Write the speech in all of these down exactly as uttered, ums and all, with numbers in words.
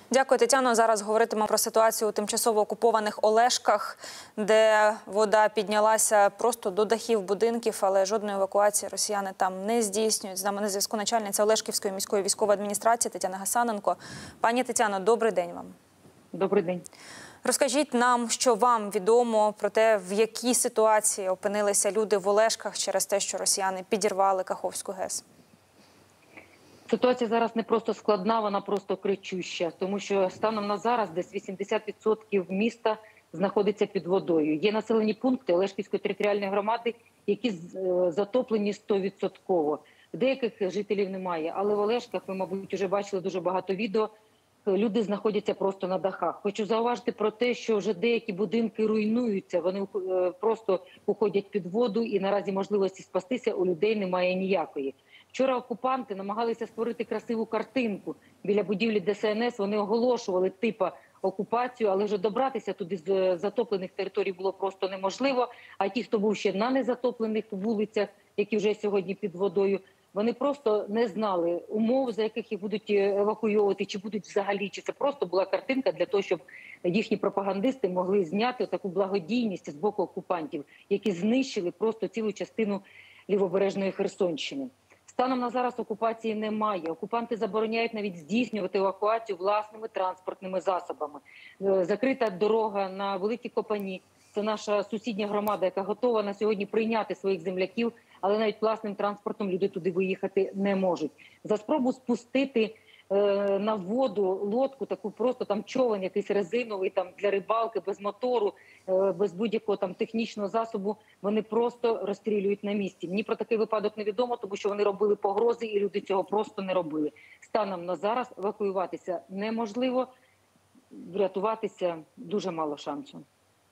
Дякую, Тетяно. Зараз говоритимемо про ситуацію у тимчасово окупованих Олешках, де вода піднялася просто до дахів будинків, але жодної евакуації росіяни там не здійснюють. З нами на зв'язку начальниця Олешківської міської військової адміністрації Тетяна Гасаненко. Пані Тетяно, добрий день вам. Добрий день. Розкажіть нам, що вам відомо про те, в якій ситуації опинилися люди в Олешках через те, що росіяни підірвали Каховську ГЕС. Ситуація зараз не просто складна, вона просто кричуща, тому що станом на зараз десь вісімдесят відсотків міста знаходиться під водою. Є населені пункти Олешківської територіальної громади, які затоплені сто відсотків. Деяких жителів немає, але в Олешках, ви, мабуть, вже бачили дуже багато відео, люди знаходяться просто на дахах. Хочу зауважити про те, що вже деякі будинки руйнуються, вони просто уходять під воду і наразі можливості спастися у людей немає ніякої. Вчора окупанти намагалися створити красиву картинку біля будівлі Де Ес Ен Ес. Вони оголошували типа окупацію, але вже добратися туди з затоплених територій було просто неможливо. А ті, хто був ще на незатоплених вулицях, які вже сьогодні під водою, вони просто не знали умов, за яких їх будуть евакуйовувати, чи будуть взагалі, чи це просто була картинка для того, щоб їхні пропагандисти могли зняти таку благодійність з боку окупантів, які знищили просто цілу частину лівобережної Херсонщини. Станом на зараз окупації немає. Окупанти забороняють навіть здійснювати евакуацію власними транспортними засобами. Закрита дорога на Великі Копані. Це наша сусідня громада, яка готова на сьогодні прийняти своїх земляків, але навіть власним транспортом люди туди виїхати не можуть. За спробу спустити е, на воду лодку, таку просто там човен, якийсь резиновий там для рибалки, без мотору, е, без будь-якого там технічного засобу, вони просто розстрілюють на місці. Мені про такий випадок невідомо, тому що вони робили погрози і люди цього просто не робили. Станом на зараз евакуюватися неможливо, врятуватися дуже мало шансу.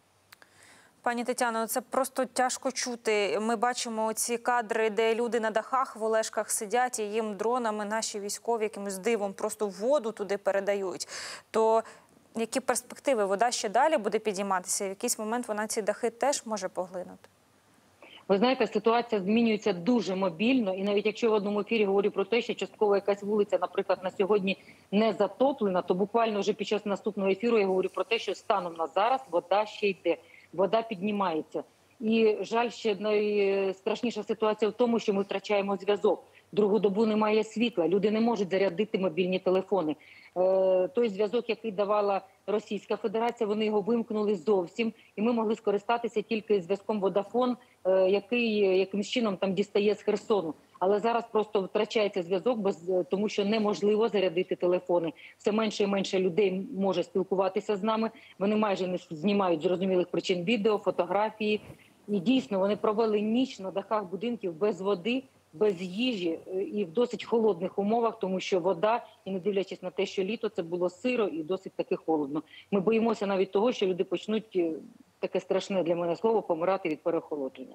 Пані Тетяно, це просто тяжко чути. Ми бачимо ці кадри, де люди на дахах в Олешках сидять і їм дронами наші військові якимось дивом просто воду туди передають. То які перспективи? Вода ще далі буде підійматися? В якийсь момент вона ці дахи теж може поглинути? Ви знаєте, ситуація змінюється дуже мобільно. І навіть якщо в одному ефірі говорю про те, що частково якась вулиця, наприклад, на сьогодні не затоплена, то буквально вже під час наступного ефіру я говорю про те, що станом на зараз вода ще йде. Вода піднімається. І, жаль, ще найстрашніша ситуація в тому, що ми втрачаємо зв'язок. Другу добу немає світла, люди не можуть зарядити мобільні телефони. Е, той зв'язок, який давала Російська Федерація, вони його вимкнули зовсім. І ми могли скористатися тільки зв'язком Vodafone, е, який якимсь чином там дістає з Херсону. Але зараз просто втрачається зв'язок, тому що неможливо зарядити телефони. Все менше і менше людей може спілкуватися з нами. Вони майже не знімають з зрозумілих причин відео, фотографії. І дійсно, вони провели ніч на дахах будинків без води, без їжі і в досить холодних умовах, тому що вода, і не дивлячись на те, що літо, це було сиро і досить таки холодно. Ми боїмося навіть того, що люди почнуть, таке страшне для мене слово, помирати від переохолодження.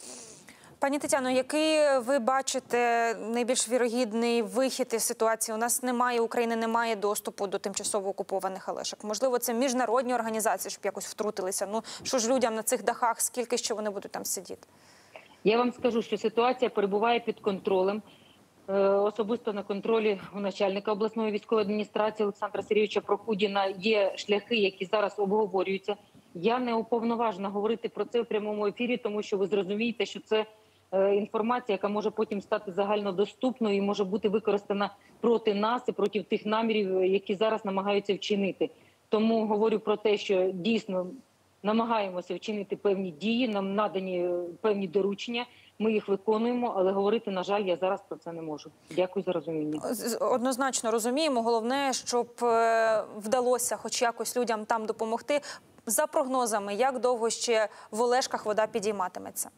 Пані Тетяно, який ви бачите найбільш вірогідний вихід із ситуації? У нас немає, України немає доступу до тимчасово окупованих Олешок. Можливо, це міжнародні організації, щоб якось втрутилися. Ну, що ж людям на цих дахах, скільки ще вони будуть там сидіти? Я вам скажу, що ситуація перебуває під контролем. Особисто на контролі у начальника обласної військової адміністрації Олександра Сергійовича Прокудіна є шляхи, які зараз обговорюються. Я не уповноважена говорити про це в прямому ефірі, тому що ви зрозумієте, що це інформація, яка може потім стати загальнодоступною і може бути використана проти нас і проти тих намірів, які зараз намагаються вчинити. Тому говорю про те, що дійсно намагаємося вчинити певні дії, нам надані певні доручення, ми їх виконуємо, але говорити, на жаль, я зараз про це не можу. Дякую за розуміння. Однозначно розуміємо. Головне, щоб вдалося хоч якось людям там допомогти. За прогнозами, як довго ще в Олешках вода підійматиметься?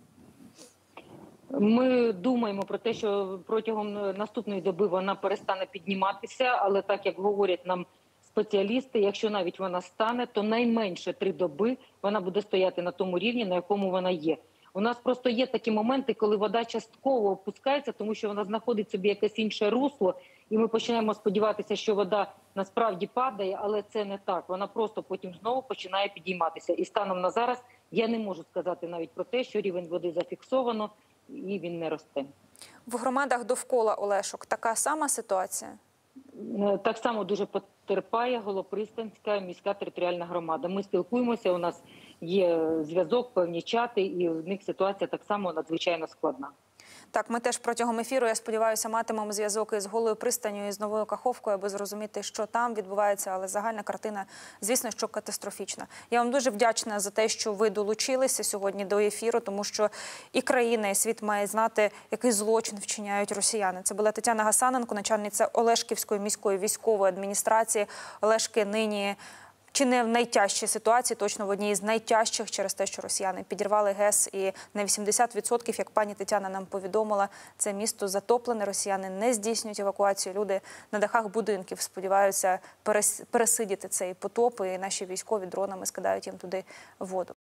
Ми думаємо про те, що протягом наступної доби вона перестане підніматися, але так, як говорять нам спеціалісти, якщо навіть вона стане, то найменше три доби вона буде стояти на тому рівні, на якому вона є. У нас просто є такі моменти, коли вода частково опускається, тому що вона знаходить собі якесь інше русло, і ми починаємо сподіватися, що вода насправді падає, але це не так. Вона просто потім знову починає підійматися. І станом на зараз я не можу сказати навіть про те, що рівень води зафіксовано, і він не росте. В громадах довкола Олешок така сама ситуація? Так само дуже потерпає Голопристанська міська територіальна громада. Ми спілкуємося, у нас є зв'язок, певні чати, і в них ситуація так само надзвичайно складна. Так, ми теж протягом ефіру, я сподіваюся, матимемо зв'язок із Голою пристанню, і з Новою Каховкою, аби зрозуміти, що там відбувається, але загальна картина, звісно, що катастрофічна. Я вам дуже вдячна за те, що ви долучилися сьогодні до ефіру, тому що і країна, і світ має знати, який злочин вчиняють росіяни. Це була Тетяна Гасаненко, начальниця Олешківської міської військової адміністрації. Олешки нині чи не в найтяжчій ситуації, точно в одній з найтяжчих через те, що росіяни підірвали ГЕС, і на вісімдесят відсотків, як пані Тетяна нам повідомила, це місто затоплене, росіяни не здійснюють евакуацію. Люди на дахах будинків сподіваються пересидіти цей потоп, і наші військові дронами скидають їм туди воду.